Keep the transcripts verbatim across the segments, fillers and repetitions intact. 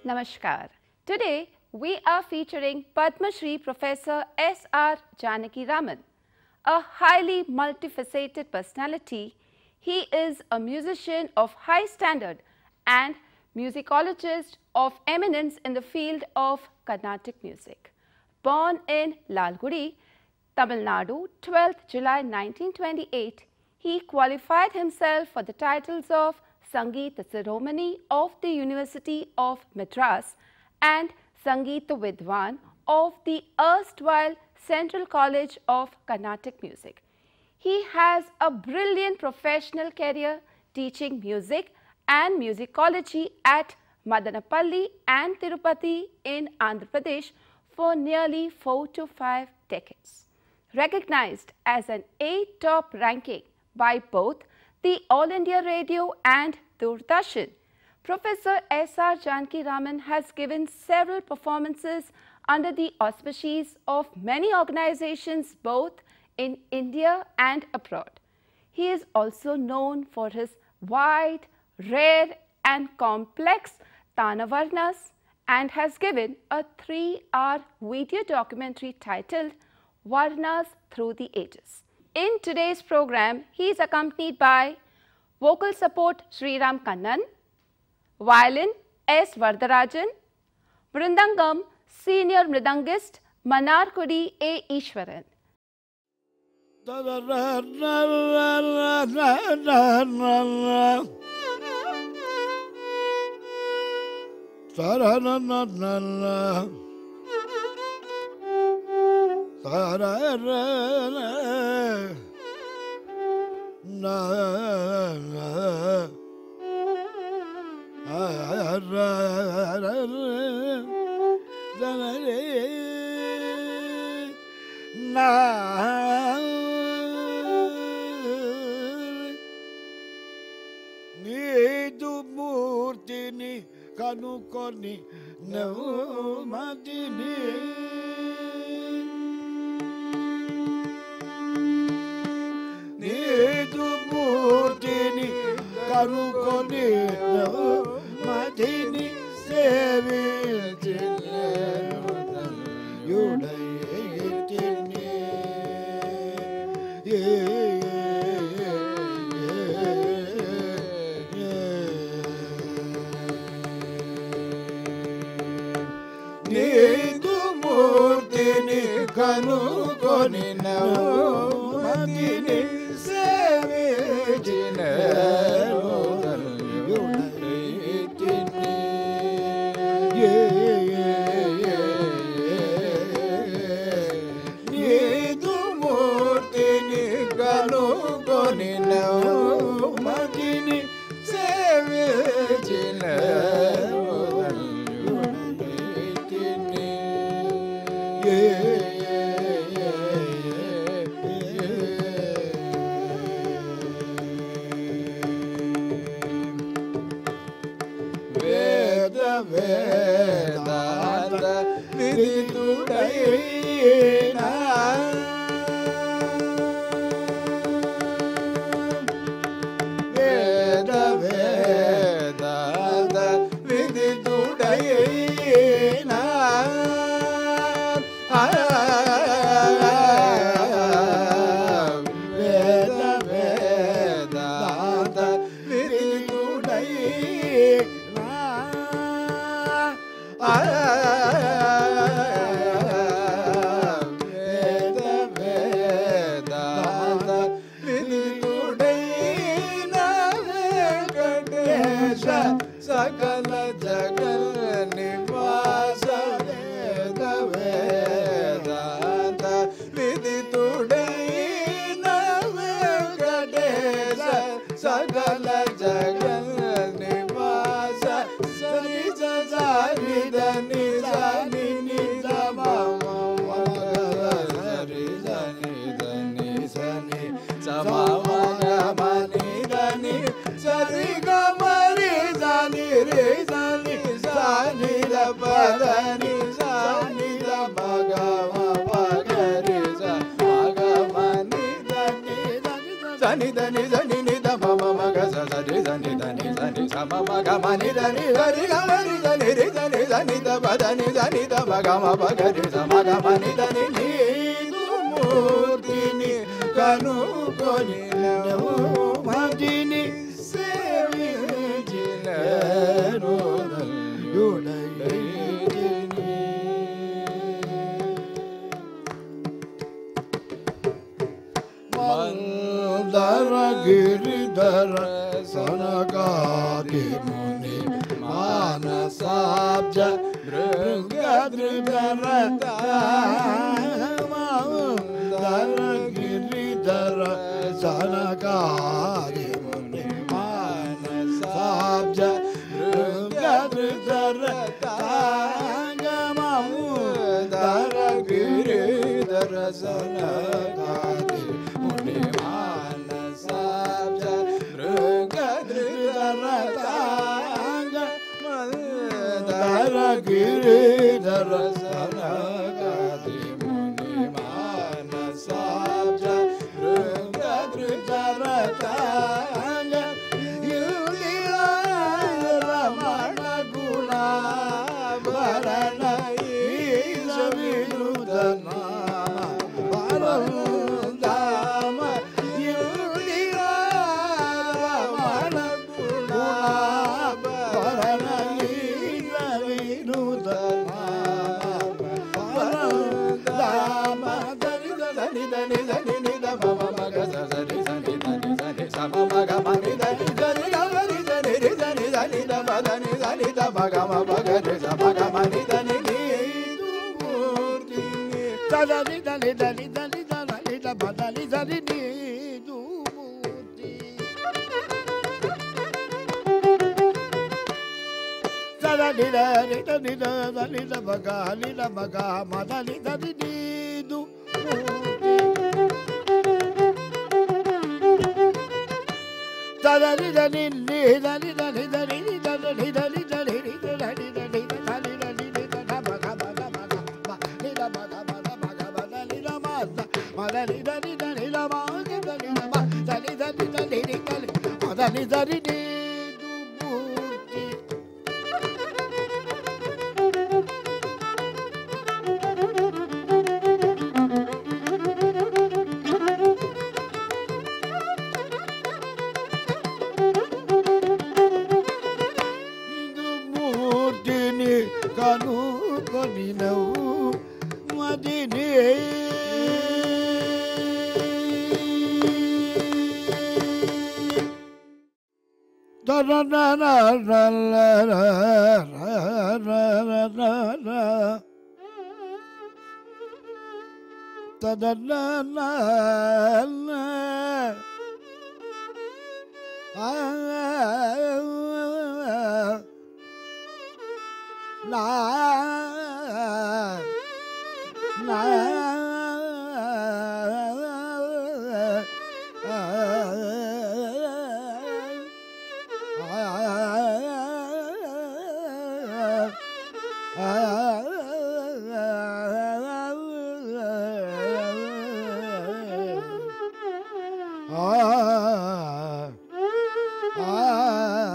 Namaskar. Today we are featuring Padma Shri Professor S R Janaki Raman, a highly multifaceted personality. He is a musician of high standard and musicologist of eminence in the field of Carnatic music. Born in Lalgudi, Tamil Nadu, twelfth July nineteen twenty-eight, he qualified himself for the titles of Sangeet Shiromani of the University of Madras and Sangeet Vidwan of the erstwhile Central College of Carnatic Music. He has a brilliant professional career teaching music and musicology at Madanapalli and Tirupati in Andhra Pradesh for nearly four to five decades. Recognized as an eight top ranking by both the All India Radio and Doordarshan, Professor S R Janaki Raman has given several performances under the auspices of many organizations both in India and abroad. He is also known for his wide, rare and complex Tanavarnas and has given a three hour video documentary titled Varnas Through the Ages. In today's program, he is accompanied by vocal support Sriram Kannan, violin S. Vardarajan, Mridangam senior mridangist Manarkudi A. Ishwaran. Needu Murtini Kanukoni Namadini Needu Murtini Kanukoni Namadini Sevil Yudayitini Needu Murtini Kanukoni Namadini Sevil Veda Vedanta Vidudayena Veda Vedanta Vidudayena Veda Vedanta Vidudayena Veda Vedanta Vidudayena Venkatesha Sakala Jagal Nivasa Veda Vedanta Vidudayena Venkatesha Sakala Jagal Nivasa Sani Sani Dani Sani Nida Mama Sari Sani Dani Sani Samama Mani Dani Sari Gamari Sani Re Sani Sani Da Padani Sani Da Magama Pagari Sagamani Dani Sani Dani Sani Nida Mama Maga Sari Sani దని దని దని సమ మగ మని దని హరి గమని దని రి దని దని ద పదని దని ద మగ మ పగరి సమ గ మని దని నీదు మూర్తిని కనుకొని మదిని సేవించినను మందర గిరిధర సనకాది ముని మానసాబ్జ భృంగధర మందర గిరిధర సనకాది ముని మానసాబ్జ భృంగధర మందర గిరిధర సనకాది ముని మానసాబ్జ భృంగధర మందర గిరిధర సనకాది ముని మానసాబ్జ భృంగధర రమణ గుణ భరణ ఈశవినుదన వరందామ రమణ గుణ భరణ ఈశవినుదన వరందామ దని దని దని దని నిద మమ మగ సరి సరి దని దని సమ మగ మని దని దని దని దని దని దని ద దని దని ద మగ మ మగ రి సమ గ మని దని నీదు మూర్తి దని దని దని దని దని ద దని దని నీదు మూర్తి దని దని దని దని ద మగ ని ద మగ మ దని దని నీదు దని దని ని దని దని దని దని దని దని దని దని దని దని ద మగ మగ మగ ని ద మగ మగ మగ మగ ని ద మ దని దని దని ద మ దని ద మ దని దని దని ని దని దని దని ని దు మూర్తి కనుకొని నవ్వు మదిని నా నా ఆ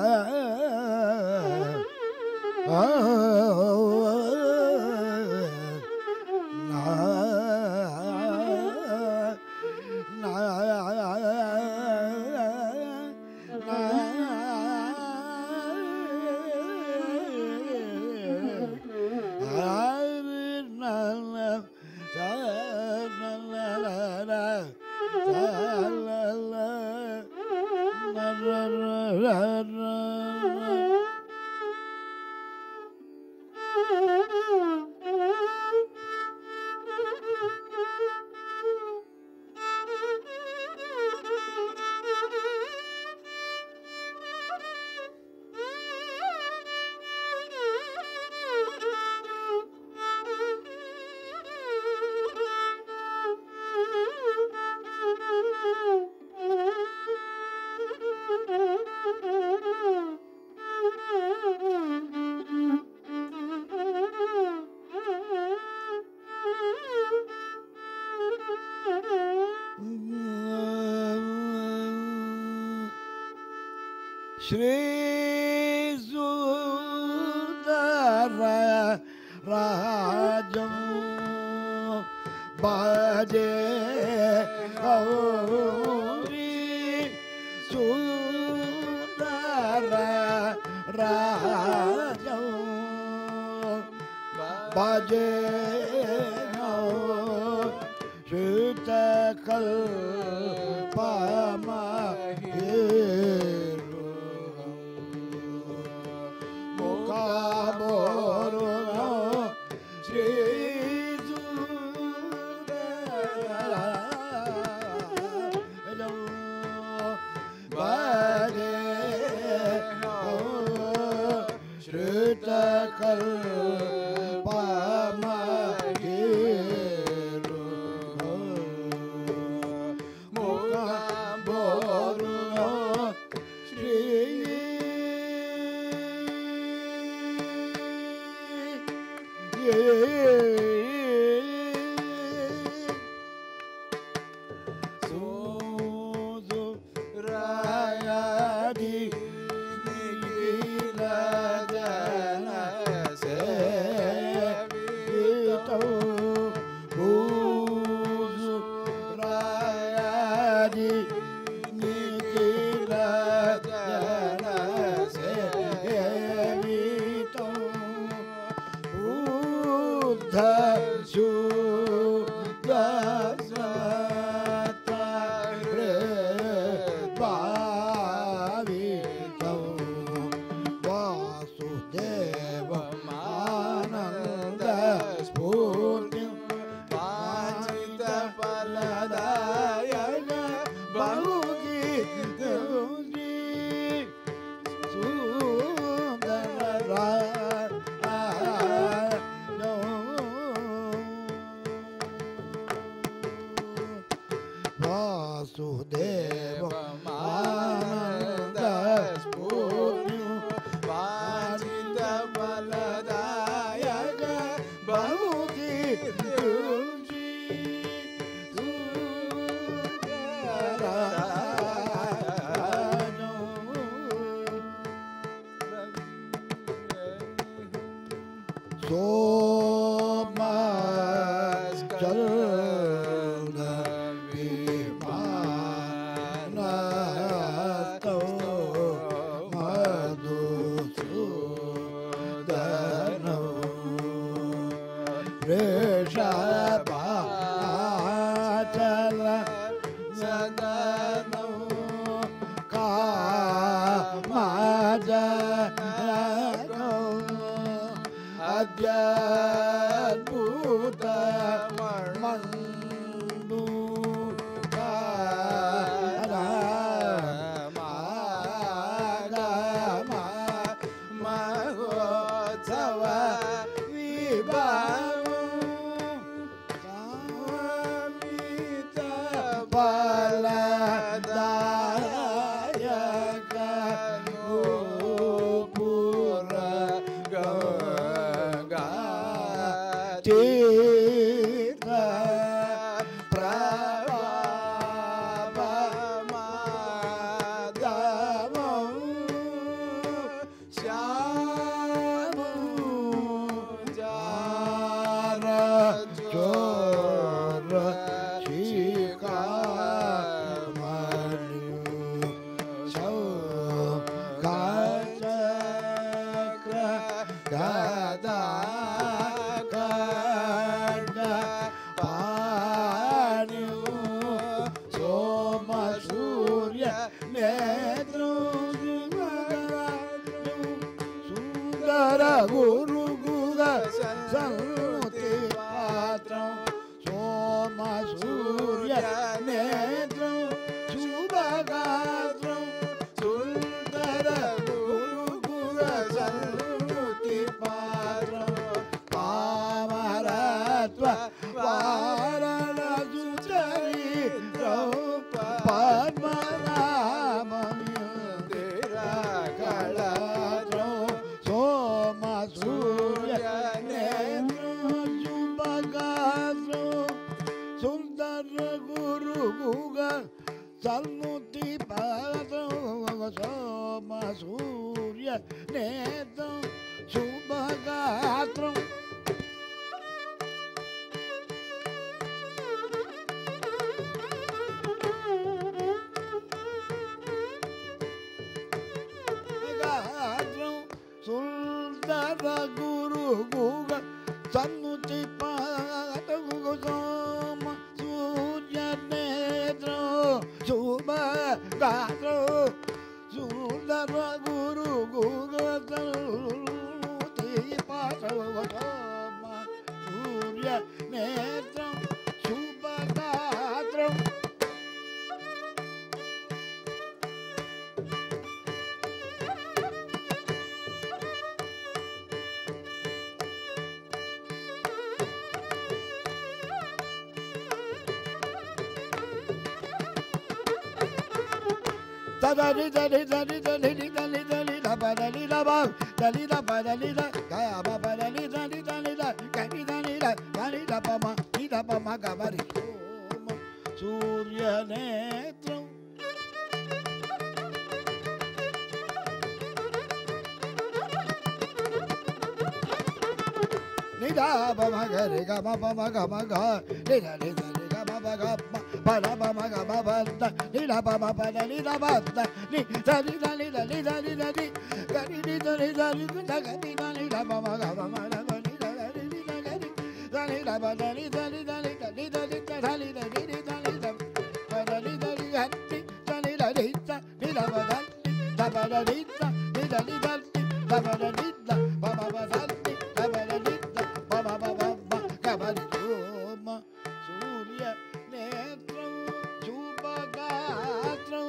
श्री सुंदर राजम बाजे गौरी सुंदर राजम बाजे श्रुत कल्पमा सन्मुति पात्रं सोम सूर्य नेत्रं शुभगात्रं गात्रं सुंदर गुरु गुग सन्मुति पात्रं सोम सूर्य नेत्रं शुभगात्रं सुंदर गुरु गुग सन्मुति पात्रं सोम सूर्य नेत्रं शुभगात्रं Dali dali dali dali dali dali da ba dali da ba dali da ba dali da ga ba ba dali dali dali da ga ni dali da dali da ba ma ni da ba ma ga ba ri Om Surya Netram ni da ba ma ga re ga ma ba ma ga ma ga ni da ni da ni ga ma ba ga ma ba la ba ma ga ba ba da ni da ba ma ba da ni da ba da ni da ni da ni da ni da ni da ni ga ni ni da ni da ni da ga ni da ni da ba ma ga ba ma da ba ni da ga ni ni da ga ni da ni da ba da ni da ni da ni da ni da ni da da ni da ni ni da ni da ba da ni da ni ga ni da ni da ni da ni da ba da ni da ba da ni da ni da ni da ni da ba da ni da ba ba ba da ni da ba da ni da ba ba ba ba ba ga ba ni Om Surya Netram Shubhagatram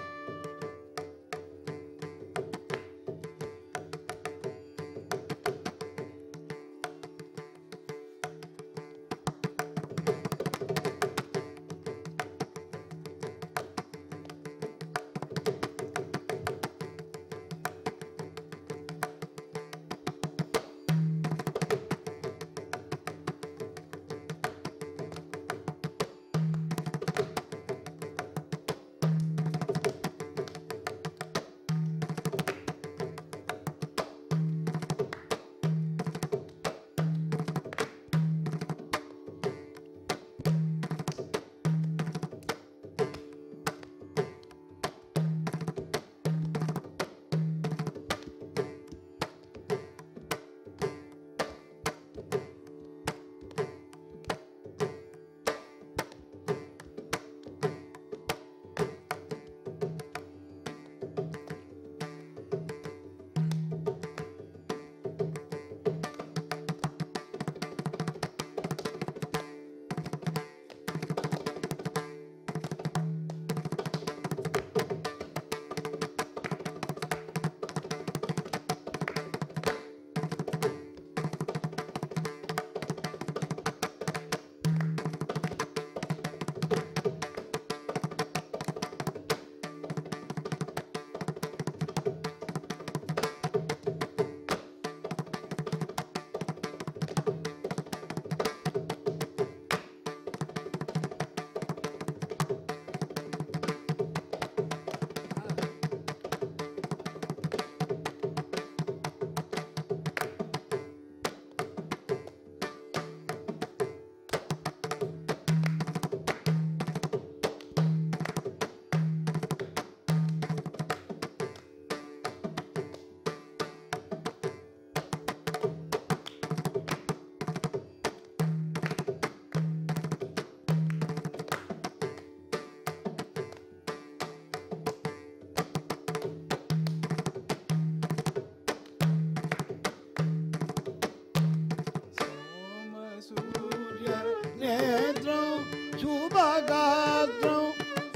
Shubhagatram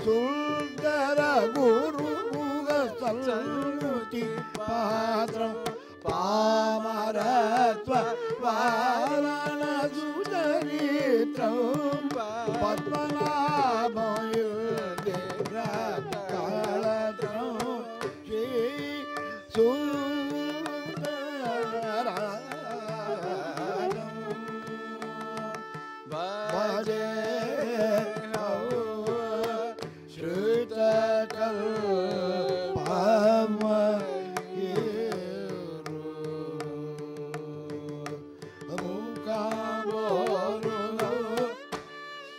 Sundara Guru Salmuti Patram Pamaratva Varana Sudaritram Padmanabhayudera Kalatram Shri Sundara Bhaje Shruta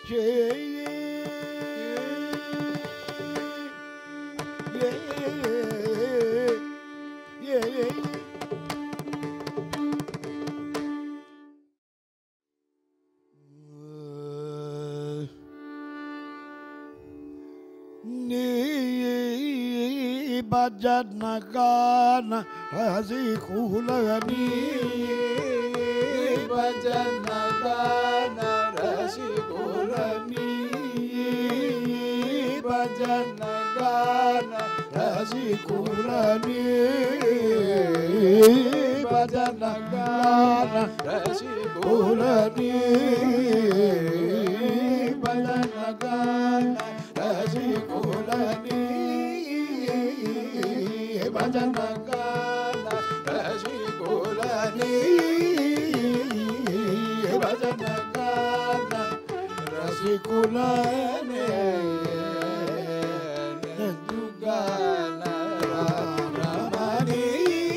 Bhajanagana Rasikulani Bhajanagana Rasikulani Bhajanagana Rasikulani Bhajanagana Rasikulani Bhajanagana Rasikulani Bhajanagana Rasikulani Bhajanagana Rasikulani Nandugana Ramani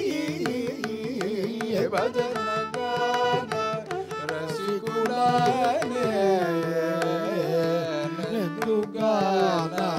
Bhajanagana Rasikulani Nandugana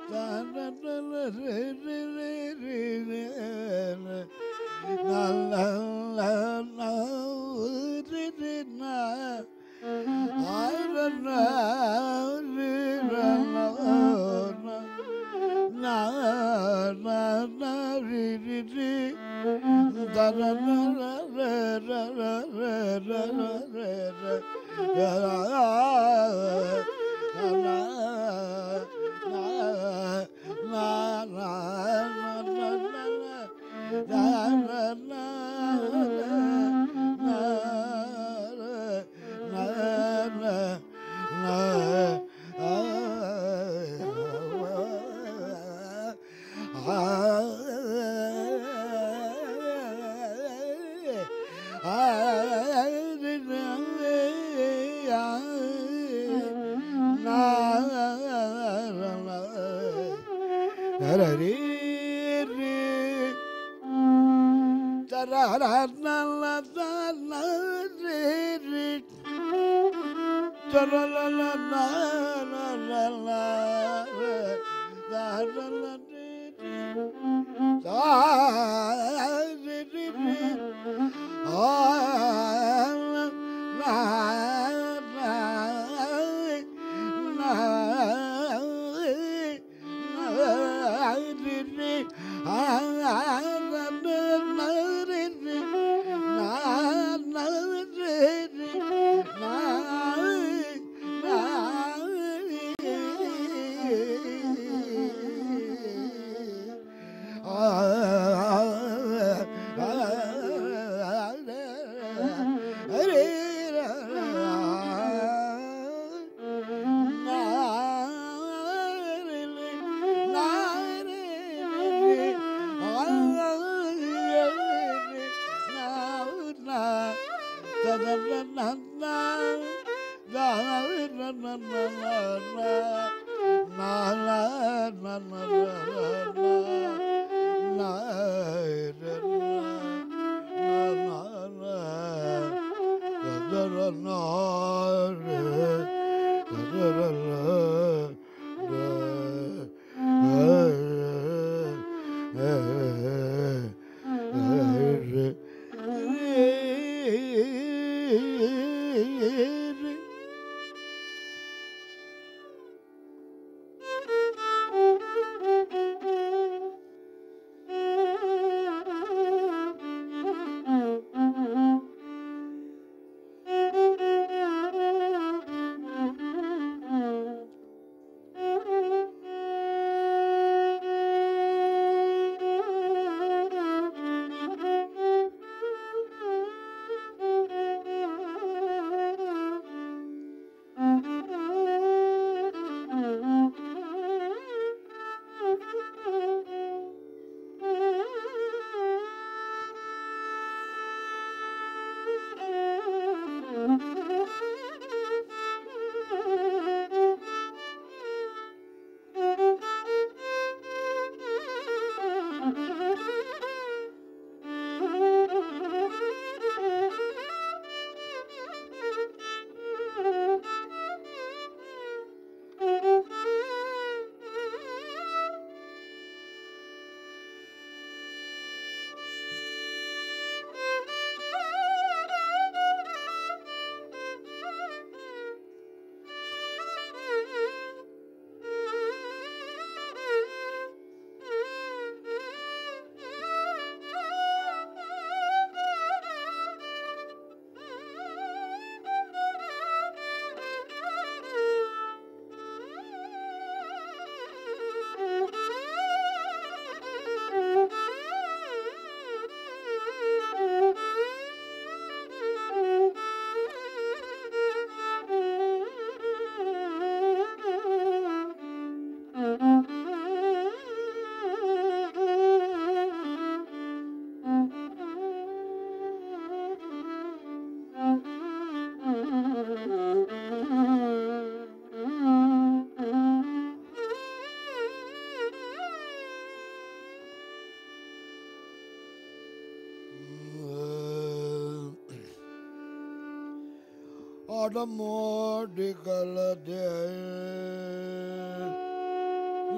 Automodical day.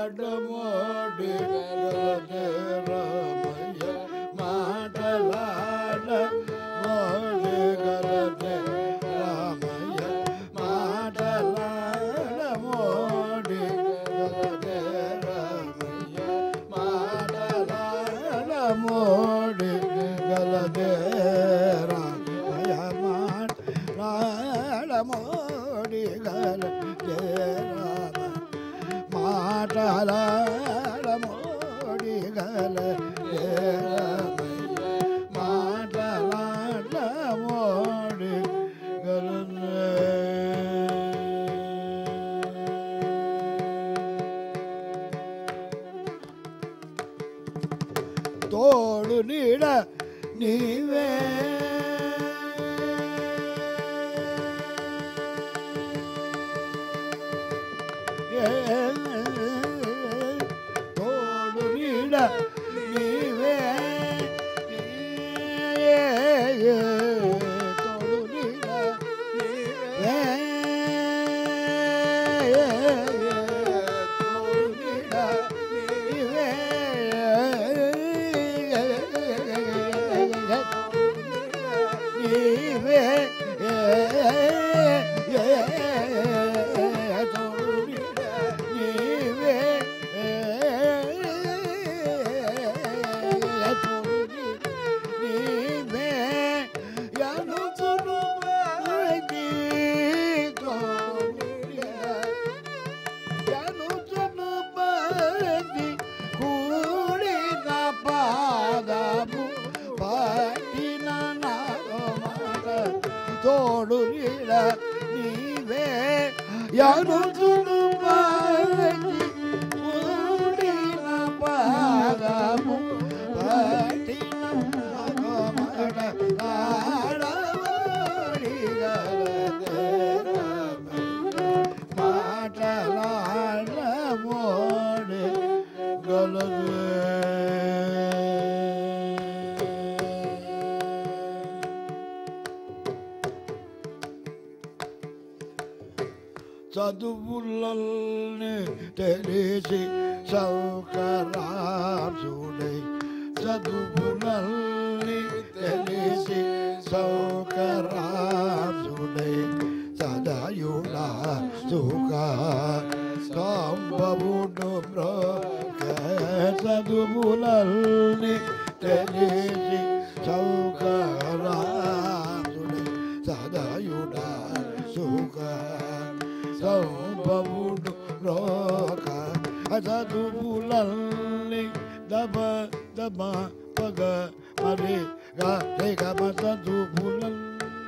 మాటలాడమోడి గలదే Ramayya మాటలాడమోడి గలదే Ramayya మాటలాడమోడి గలదే Ramayya మాటలాడమోడి గలదే Ramayya మాటలాడమోడి గలదే Rama మాటలాడమోడి గలదే Ramayya మాటలాడమోడి గలదే తోడు నీడ నీవే తోడు నీడ నీవే తోడు నీడ నీవే తోడు నీడ నీవే నీవే తోడు నీడ నీవే యానుచును పాటి ఊడిన పాదము పట్టిన నాగమడ ఆడవాడి గలదే మాటలాడమోడి గలదే చదువులల్ని తెలిసి సౌకరాసుడై చదువులల్ని తెలిసి సౌకరాసుడై సదాయుడా సుఖ సంభవుడు బ్రోక చదువులల్ని తెలిసి సౌకరాసుడై సదాయుడా సుఖ సంభవుడు రోక చదువులల్ని దబ దబ పగ మరి గా రేగ చదువులల్ని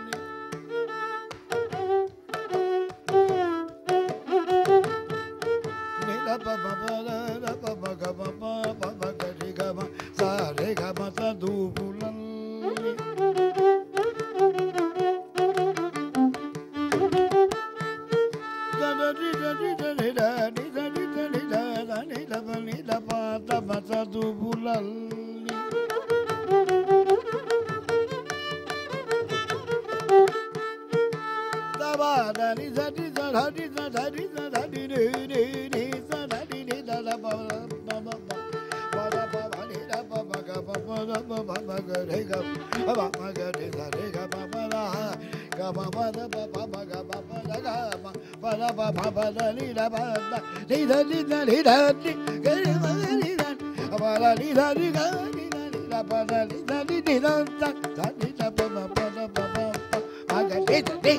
నిల పబ పద పబ గబ పబ గరి గమ సా రే గమ చదువులల్ని చదువులల్ని దబాదని సరి సరి సరి సరి రే రే రే సరి రే దల బల బల బల బల రే ద బ గ బ బల బ బ గ రే గ బ బ గ రే ద రే గ బ బ ల గ బ బ ద బ బ బ గ బ బ ల గ బ బ ల బ బ బ ల రి ద బ ద రి ద రి ద రి ద రి గ రి మ రి ద బ ల రి ద రి గ రి ద రి ద బ ల రి ద రి ది ద ద ద రి ద బ బ బ ద బ బ బ గ రి ద రి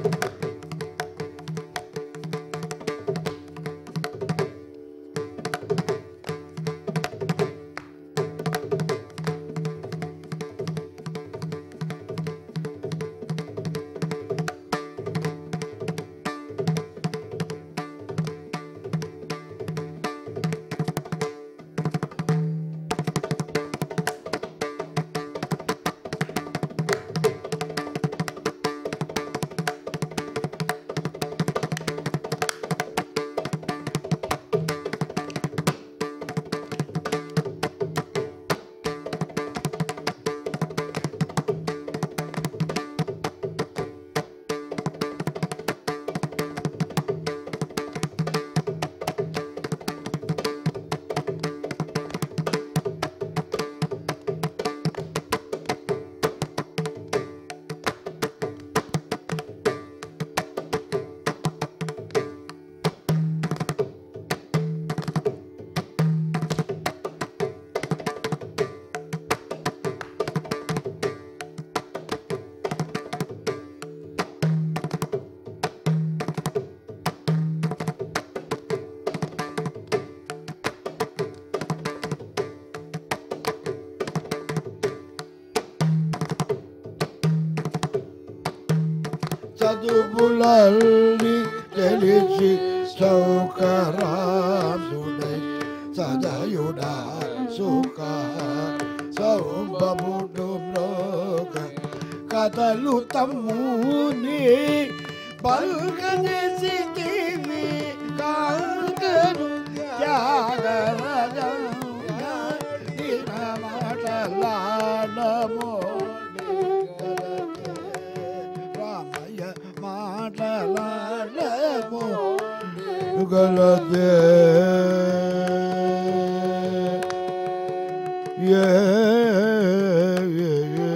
చదువులల్లి తెలిసి సౌకరాసుడై సదయుడా సుఖ సౌబముడు మ్రోగ కథలు తమ్ముని బల్గనేసి దేవి కాంగను త్యాగరాజం దిన మాటలాడమో गलते ये ये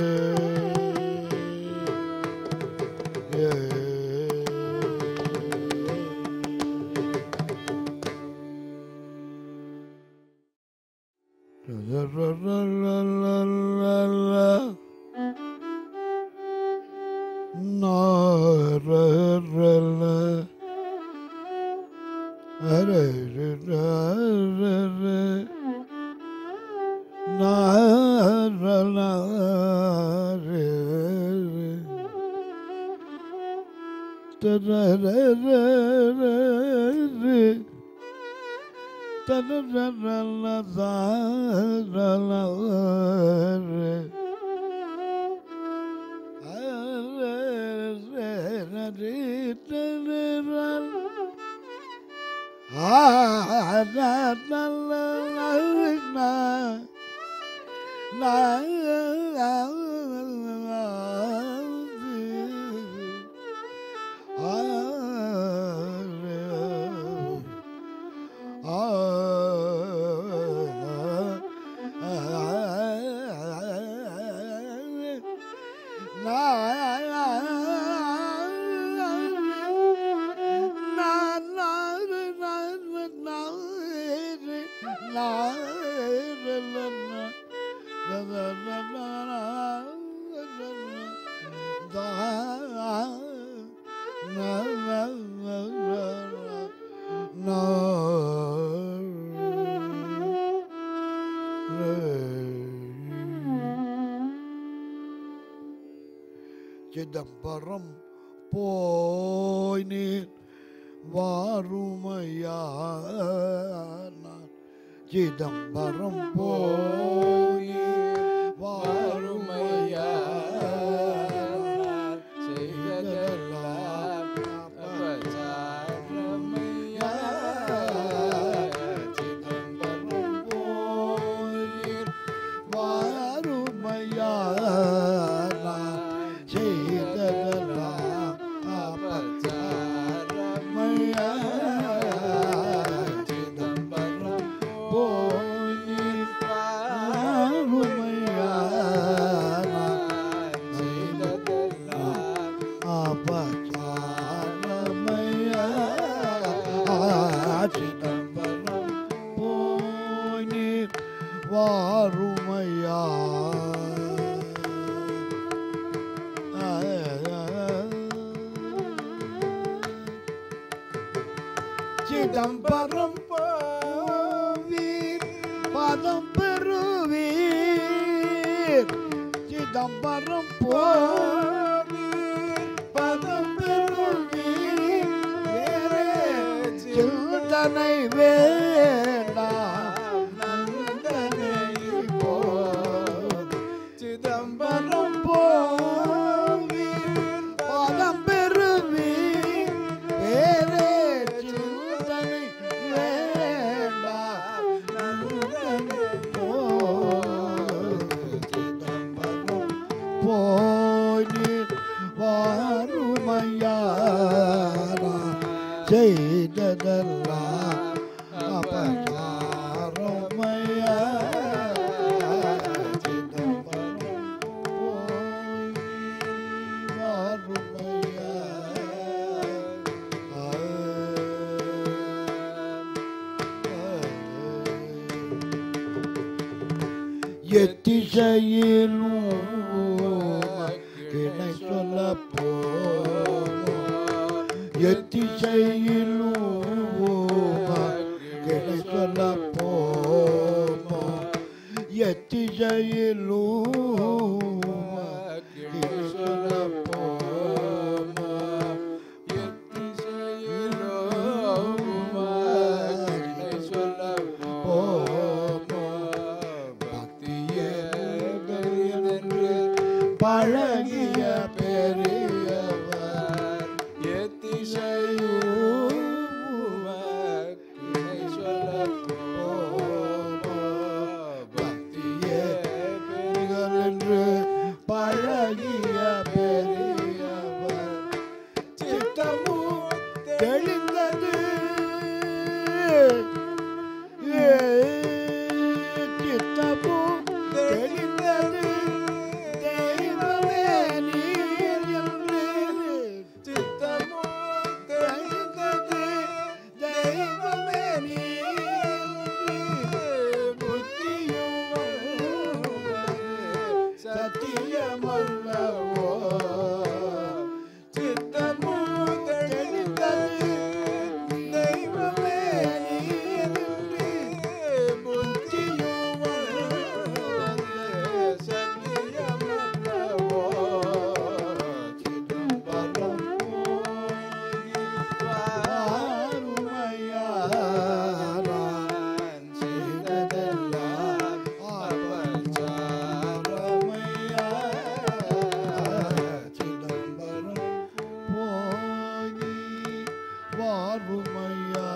ये चिदंबरम पोयनी वारुमयाना चिदंबरम पोयनी वारुमयाना चिदला अपचारमया चिदंबरम पोयनी वारुमयाना चिदंबरम पोयनी वारुमयाना சிதம்பரம் போவீர் பதம் பெறுவீர் சிதம்பரம் போவீர் பதம் பெறுவீர் வேறே சிந்தனை வேண்டாம் நந்தனை போ சிதம்பரம் போவீர் பதம் பெறுவீர் வேறே சிந்தனை வேண்டாம் நந்தனை போ சிதம்பரம் போனீர் வாருமையாரா செய்ததெல்லாம் அபசாரமையா சிதம்பரம் போனீர் வாருமையா எத்திசையிலும் இணை சொல்ல போவோம் எத்திசையிலும் இணை சொல்ல போவோம் எத்திசையிலும் இணை சொல்ல போவோம் எத்திசையிலும் இணை சொல்ல போவோம் பக்தியே பெரியதென்று பழகிய பெரியவர் எத்திசையும் இணை சொல்ல போவோம் பக்தியே பெரியதென்று பழகிய பெரியவர் சித்தமும் தெளிந்தது சித்தமும் தெளிந்தது தெய்வமே நீர் என்று சித்தமும் தெளிந்தது தெய்வமே நீர் புத்தியும் சத்தியமல்லவோ சித்தமும் தெளிந்தது தெய்வமே நீர் புத்தியும் சத்தியமல்லவோ சிதம்பரம் வாருமையாரா செய்ததெல்லாம் அபசாரமையா சிதம்பரம் போய் வாருமையா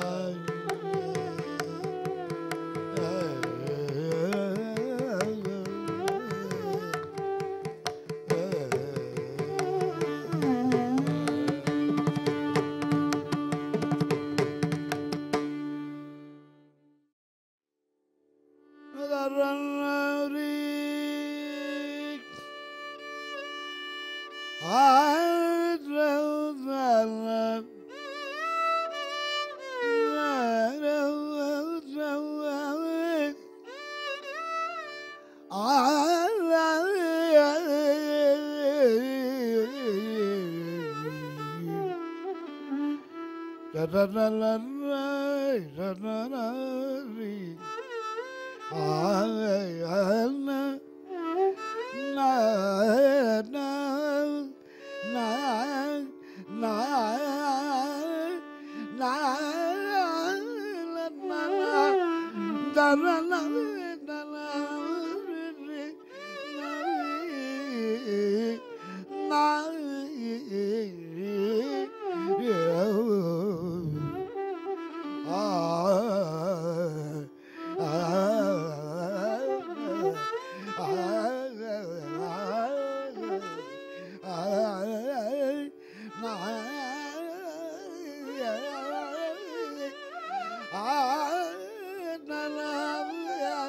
Ah,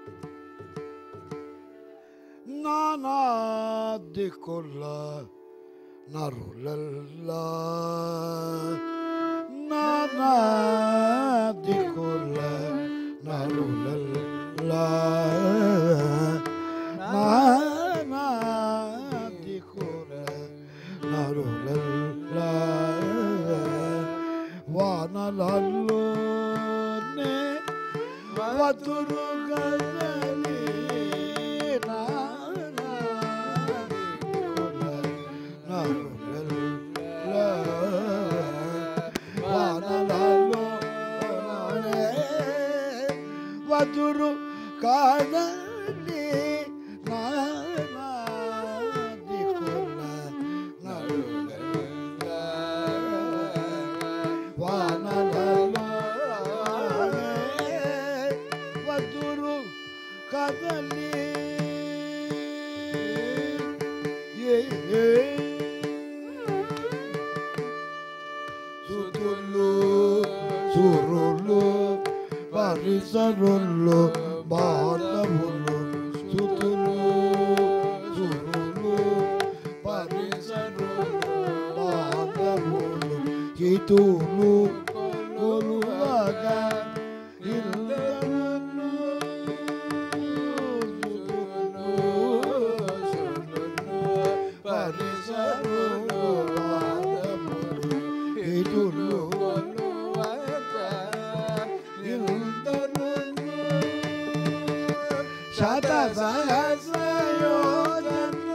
నానా దిక్కుల నరులల్లా నానా దిక్కుల నరులల్లా నానా దిక్కుల నరులల్లా వానలల్లోనే వతురు గదలి నానా దిక్కుల నరులల్లా వానలల్లోనే వతురు గదలి నానా దిక్కుల నరులల్లా వానలల్లోనే వతురు కదలి సుతులు సురులు పరిసరులు బాలవులు సుతులు సురులు పరిసరులు బాలవులు హితులు కొలువగా ఇల్లరులు సుతులు సురులు పరిసరులు బాలవులు హితులు కొలువగా ఇల్లరులు శత సహస్ర యోజన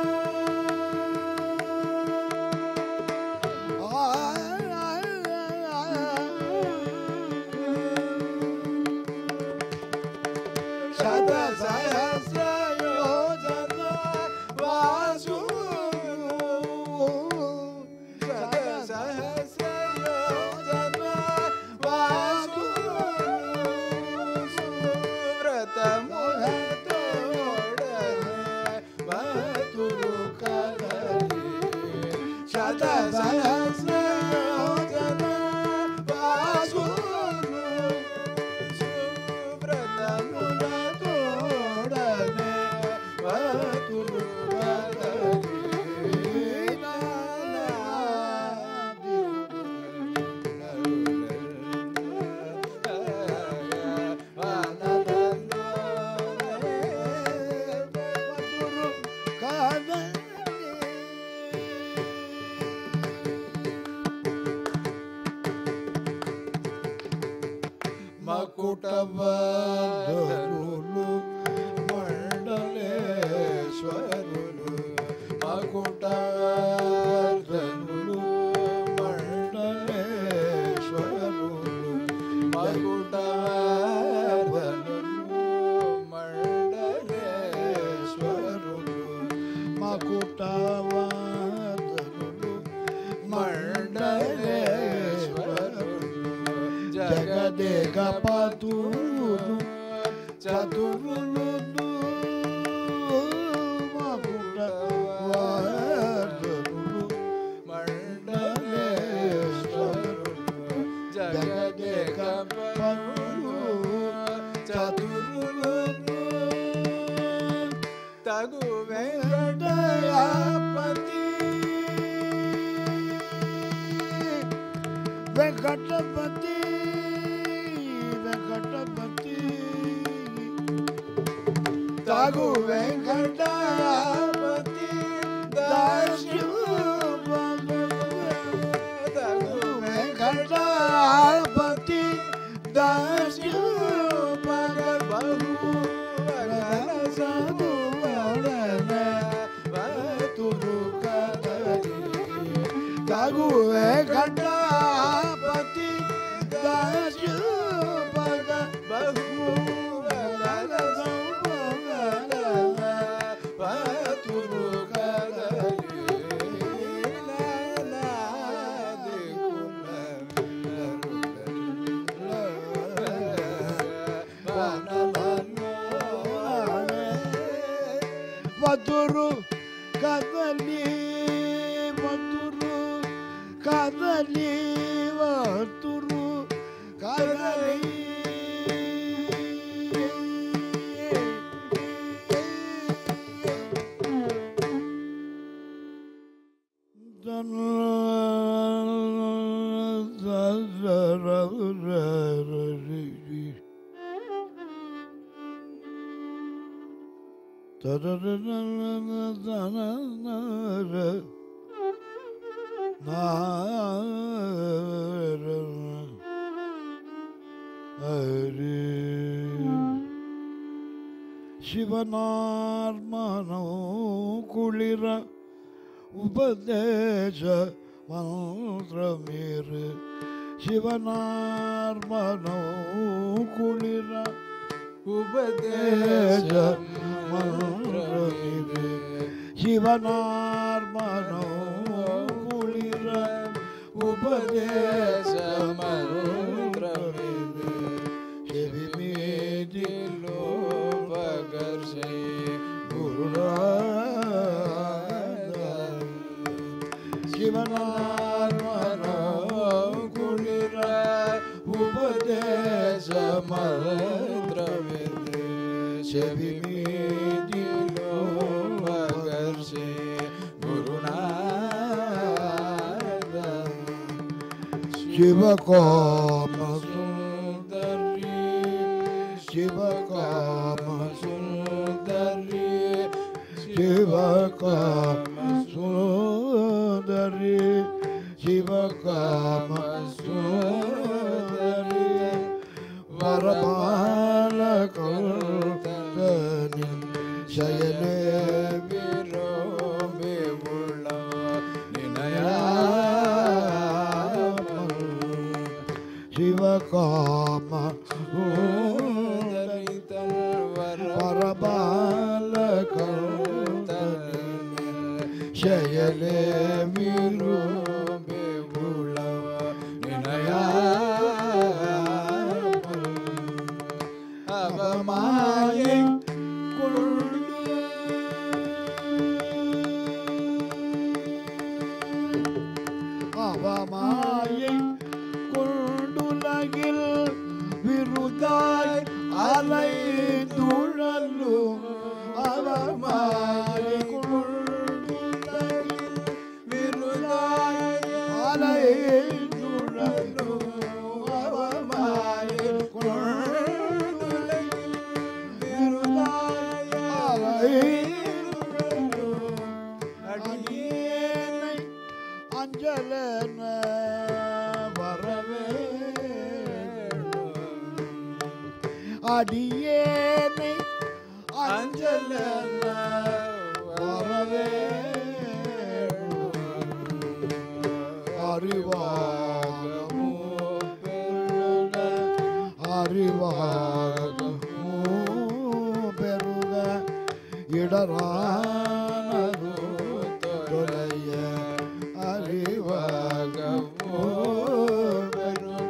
శత సహస్ర యోజన వాసు శత సహస్ర యోజన వాసు వ్రతములతోడనే వతురు కదలి శత సహస్ర యోజన వాసు వ్రతములతోడనే వతురు మకుటవరులు మండలేశ్వరులు మకుటవరులు మండలేశ్వరులు మకుటవరులు మండలేశ్వరులు మకుటవరులు మండలేశ్వరులు జగదేక పతులు చతురులు మకుటవరులు మండలేశ్వరులు జగదేక పతులు చతురులు తగు వెంకటపతి వెంకటపతి వెంకటపతి తగు వెంకటపతి దాస్యు తగు వెంకటపతి దాస్యు బహు సదు వతురు కదలి తగు వెంకటపతి దాస్యు బహు వతురు కదలి వతురు కదలి వతురు కదలి వతురు కదలి ಶಿವನಾರ್ಮನೋ ಕುಳಿರ ಉಪದೇಶ ಮಂತ್ರ ಮೀರು ಶಿವನಾರ್ಮನೋ ಕುಳಿರ ಉಪದೇಶ ಮಂತ್ರ ಮೀರು ಶಿವನಾರ್ಮನೋ ಕುಳಿರ ಉಪದೇಶ ಮಂತ್ರ ಮೀರು ಶಿವಿ ಮೇದಿಲೋ ಬಗರ್ಷೆ ಗುರುರಾದ ಶಿವನಾರ್ಮನೋ ಕುಳಿರ ಉಪದೇಶ ಮಂತ್ರ ಮೀರು ಶಿವಿ ಮೇದಿಲೋ ಬಗರ್ಷೆ ಗುರುನಾದ ಶಿವಕಾಮ ಸುಂದರಿ ಶಿವಕಾಮ ಸುಂದರಿ ಶಿವಕಾಮ ಸುಂದರಿ ಶಿವಕಾಮ ಸುಂದರಿ ವರಬಾಲಕರ್ತನಿ ಶಯನೆ ವಿರೋಬೆ ಉಳ್ಳ ನಿನಯ ಶಿವಕಾಮ ಸುಂದರಿ ವರಬಾಲಕರ್ತನಿ ಶಯನೆ ವಿರೋಬೆ ಉಳ್ಳವ ನಿನಯ அவமாயை கொண்டு அவமாயை கொண்டுலகில் விருதாய் அலை துழலும் அவமாயை கொண்டுலகில் விருதாய் அலை துழலும் அவமாயை அடியேனை அஞ்சலன வரவே அடியேனை அஞ்சலன வரவே அறிவாகமோ பெருக அறிவாகமோ பெருக இடரானது தொலைய அறிவாகமோ பெருக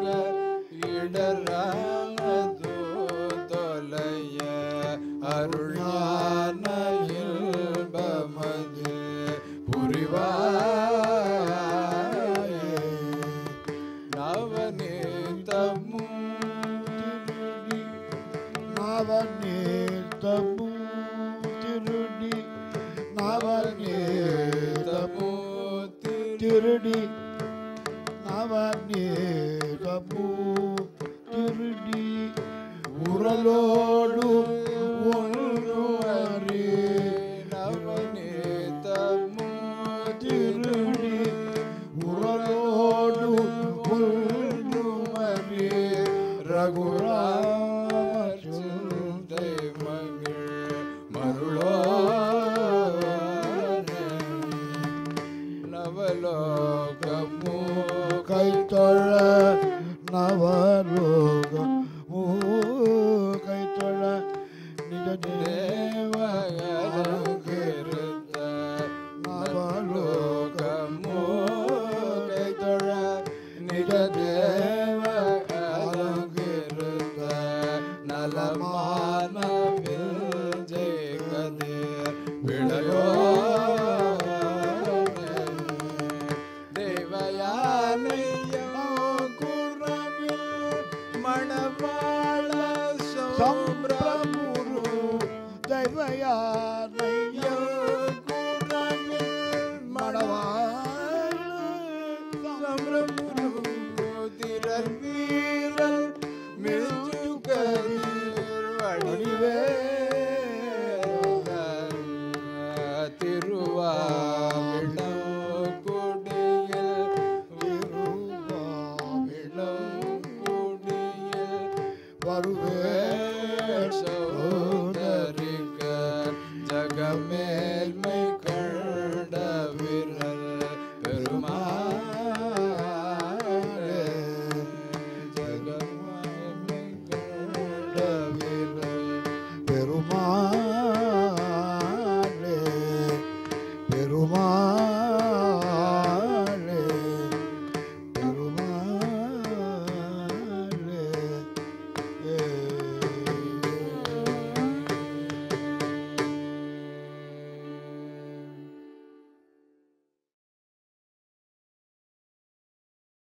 இடரானது தொலைய அருளான இல்பமது புரிவாயே நவநீதமும் நவநீதமும் திருடி நவநீதமு திருடி நவநீதமு திருடி உரலோடு ஒன்று அறி நவநீதமு திருடி உரலோடு ஒன்று அறி ரகுராம சுந்தை மகிழ் மருளோ நவலோகமோ கைத்தொழ நவலோகமோ கைத்தொழ நிஜ தேவகிருத்த நவலோகமோ கைத்தொழ நிஜ தேவ அலங்கிருத்த நலமான வில்ஜெய் கதிர் விளையோ மணவாள சம்பிரபுரு தெய்வயா